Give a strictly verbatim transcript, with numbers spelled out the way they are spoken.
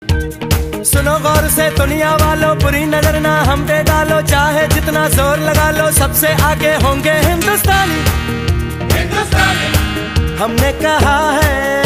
सुनो गौर से दुनिया वालों, बुरी नजर ना हम पे डालो, चाहे जितना जोर लगा लो सबसे आगे होंगे हिंदुस्तानी। हिंदुस्तानी हमने कहा है